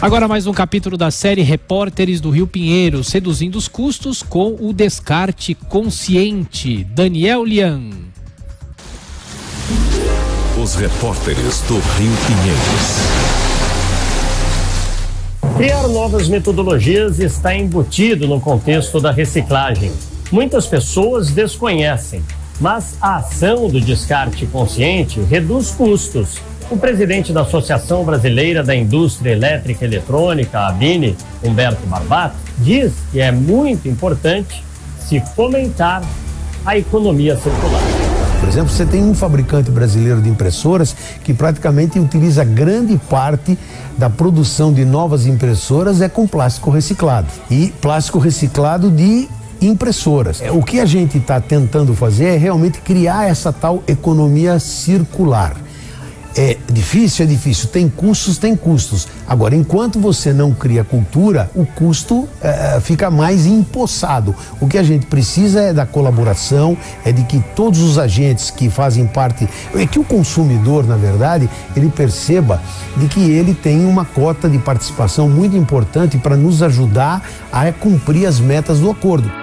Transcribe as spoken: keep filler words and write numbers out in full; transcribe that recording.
Agora mais um capítulo da série Repórteres do Rio Pinheiros, reduzindo os custos com o descarte consciente. Daniel Lian. Os repórteres do Rio Pinheiros. Criar novas metodologias está embutido no contexto da reciclagem. Muitas pessoas desconhecem, mas a ação do descarte consciente reduz custos. O presidente da Associação Brasileira da Indústria Elétrica e Eletrônica, a ABINE, Humberto Barbato, diz que é muito importante se fomentar a economia circular. Por exemplo, você tem um fabricante brasileiro de impressoras que praticamente utiliza grande parte da produção de novas impressoras é com plástico reciclado. E plástico reciclado de impressoras. O que a gente está tentando fazer é realmente criar essa tal economia circular. É difícil, é difícil, tem custos, tem custos. Agora, enquanto você não cria cultura, o custo é, fica mais empossado. O que a gente precisa é da colaboração, é de que todos os agentes que fazem parte, é que o consumidor, na verdade, ele perceba de que ele tem uma cota de participação muito importante para nos ajudar a cumprir as metas do acordo.